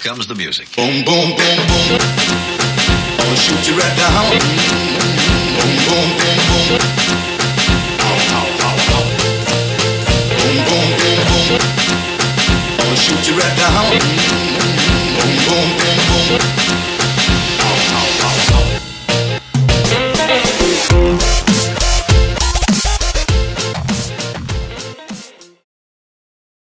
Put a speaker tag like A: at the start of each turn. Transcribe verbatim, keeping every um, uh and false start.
A: comes the music.
B: Boom, boom, boom, boom. I'ma shoot you right down. Boom, boom, boom, boom. Ow, ow, ow, ow. Boom, boom, boom, boom. I'ma shoot you right down. Boom, boom, boom, boom.